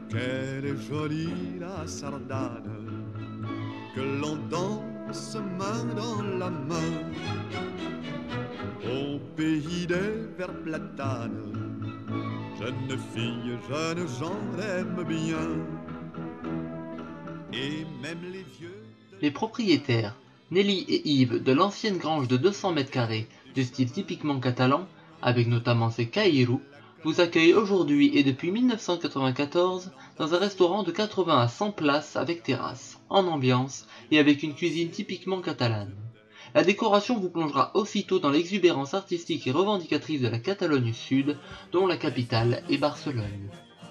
Quelle est jolie la sardane que l'on danse main dans la main au pays des verts platanes. Jeunes filles, jeunes gens l'aiment bien. Et même les vieux... Les propriétaires, Nelly et Yves, de l'ancienne grange de 200 mètres carrés, de style typiquement catalan, avec notamment ses caïrous, vous accueillent aujourd'hui et depuis 1994 dans un restaurant de 80 à 100 places avec terrasse, en ambiance et avec une cuisine typiquement catalane. La décoration vous plongera aussitôt dans l'exubérance artistique et revendicatrice de la Catalogne Sud, dont la capitale est Barcelone.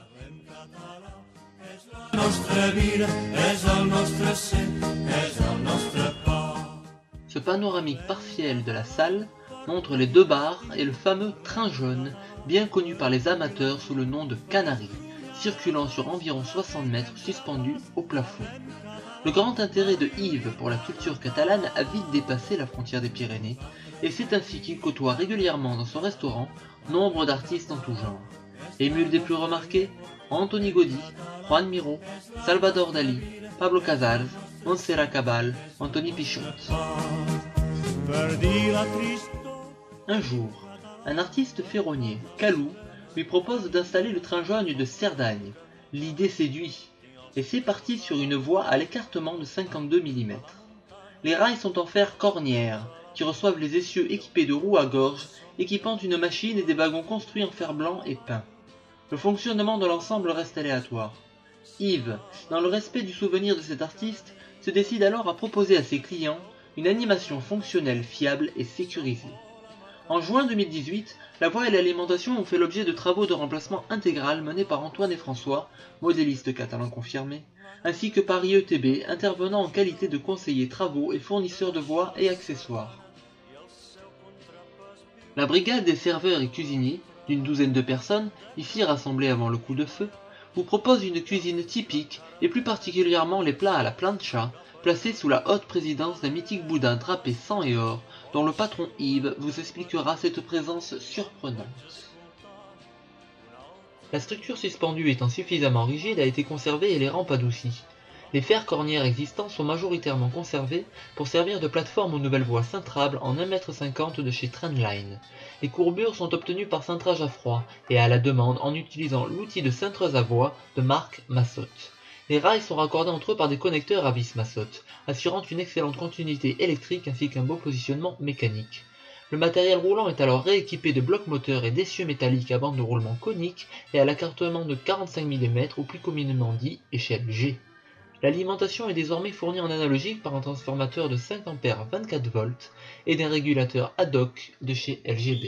Ce panoramique partiel de la salle montre les deux bars et le fameux train jaune, bien connu par les amateurs sous le nom de Canari, circulant sur environ 60 mètres suspendu au plafond. Le grand intérêt de Yves pour la culture catalane a vite dépassé la frontière des Pyrénées, et c'est ainsi qu'il côtoie régulièrement dans son restaurant nombre d'artistes en tout genre. Émule des plus remarqués, Antoni Gaudí, Juan Miró, Salvador Dalí, Pablo Casals, Montserrat Cabal, Antoni Pichot. Un jour, un artiste ferronnier, Calou, lui propose d'installer le train jaune de Cerdagne. L'idée séduit, et c'est parti sur une voie à l'écartement de 52 mm. Les rails sont en fer cornière, qui reçoivent les essieux équipés de roues à gorge, équipant une machine et des wagons construits en fer blanc et peint. Le fonctionnement de l'ensemble reste aléatoire. Yves, dans le respect du souvenir de cet artiste, se décide alors à proposer à ses clients une animation fonctionnelle fiable et sécurisée. En juin 2018, la voie et l'alimentation ont fait l'objet de travaux de remplacement intégral menés par Antoine et François, modélistes catalans confirmés, ainsi que par IETB, intervenant en qualité de conseiller travaux et fournisseur de voies et accessoires. La brigade des serveurs et cuisiniers, d'une douzaine de personnes, ici rassemblées avant le coup de feu, vous propose une cuisine typique et plus particulièrement les plats à la plancha, placés sous la haute présidence d'un mythique boudin drapé sang et or, dont le patron Yves vous expliquera cette présence surprenante. La structure suspendue étant suffisamment rigide a été conservée et les rampes adoucies. Les fers cornières existants sont majoritairement conservés pour servir de plateforme aux nouvelles voies cintrables en 1,50 m de chez Trendline. Les courbures sont obtenues par cintrage à froid et à la demande en utilisant l'outil de cintreuse à voie de marque Massot. Les rails sont raccordés entre eux par des connecteurs à vis Massot, assurant une excellente continuité électrique ainsi qu'un beau positionnement mécanique. Le matériel roulant est alors rééquipé de blocs moteurs et d'essieux métalliques à bande de roulement conique et à l'accartement de 45 mm ou plus communément dit échelle G. L'alimentation est désormais fournie en analogique par un transformateur de 5 A 24 volts et d'un régulateur ad hoc de chez LGB.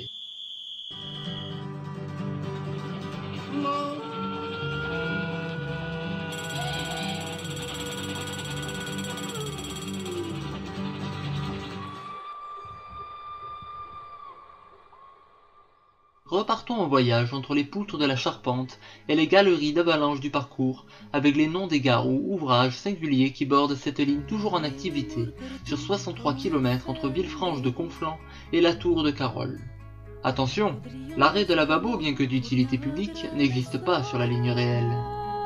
Repartons en voyage entre les poutres de la charpente et les galeries d'avalanche du parcours, avec les noms des gares ou ouvrages singuliers qui bordent cette ligne toujours en activité, sur 63 km entre Villefranche de Conflans et la Tour de Carol. Attention, l'arrêt de lavabo, bien que d'utilité publique, n'existe pas sur la ligne réelle.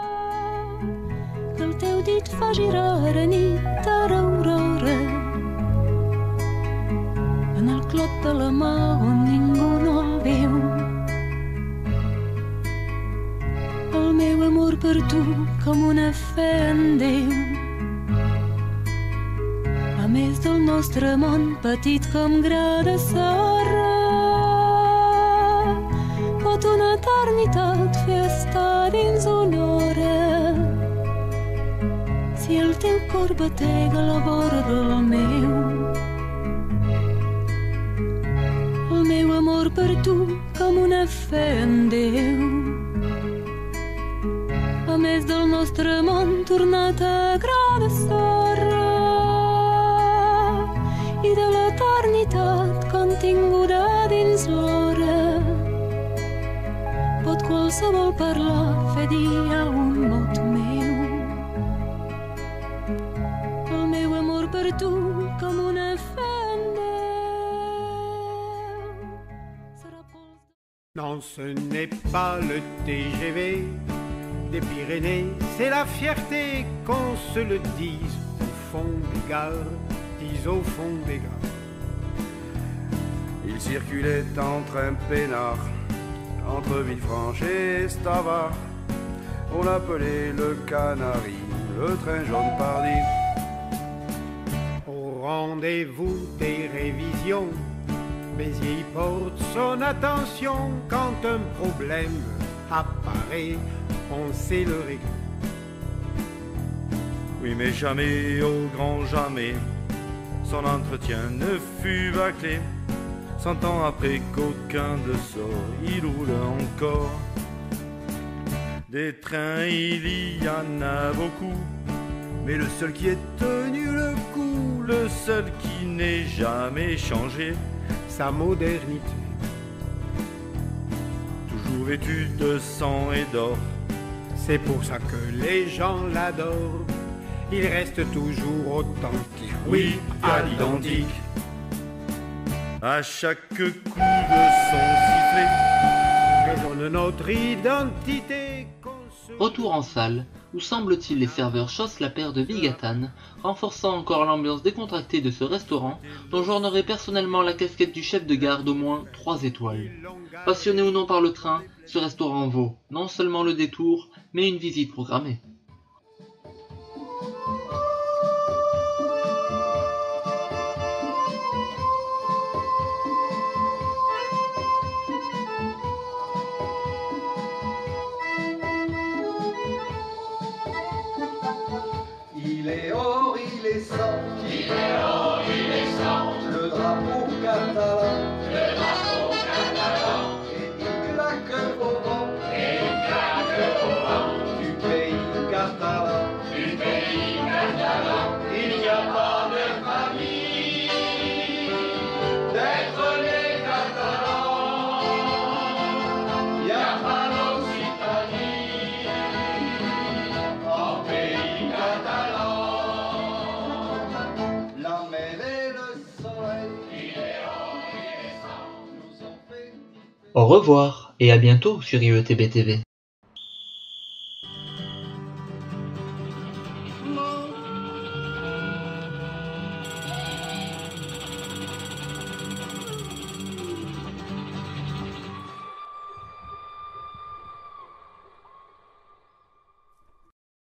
El meu amor per tu com una fe en Déu. A més del nostre món petit com gra de sorra, pot una eternitat fer estar dins una hora. Si el teu cor batega a la vora del meu, el meu amor per tu com una fe en Déu. A més del nostre món tornat a gra de sorra i de l'eternitat continguda dins l'hora, pot qualsevol parlar, fer dir a un mot meu. El meu amor per tu com una fe en Déu. Non, ce n'est pas le TGV des Pyrénées, c'est la fierté qu'on se le dise au fond des gares, dis au fond des gares. Il circulait en train peinard, entre Villefranche et Stavard. On l'appelait le Canari, le train jaune pardi. Au rendez-vous des révisions, Béziers y porte son attention. Quand un problème apparaît, on sait le régler. Oui, mais jamais, au grand jamais, son entretien ne fut bâclé. 100 ans après qu'aucun de sort, il roule encore. Des trains, il y en a beaucoup, mais le seul qui ait tenu le coup, le seul qui n'ait jamais changé, sa modernité. Toujours vêtu de sang et d'or, c'est pour ça que les gens l'adorent. Il reste toujours authentique, oui, à l'identique. À chaque coup de son sifflet résonne notre identité. Retour en salle, où semble-t-il les serveurs chaussent la paire de Vigatane, renforçant encore l'ambiance décontractée de ce restaurant, dont j'ornerai personnellement la casquette du chef de gare d'au moins 3 étoiles. Passionné ou non par le train, ce restaurant vaut non seulement le détour, mais une visite programmée. Il est hors, il est sans, il est hors, il est sans, le drapeau catalan, et il claque au vent, du pays catalan, il n'y a pas de famille, d'être les Catalans, il n'y a pas d'Occitanie, en pays catalan. La mer et le soleil, Au revoir et à bientôt sur IETB TV.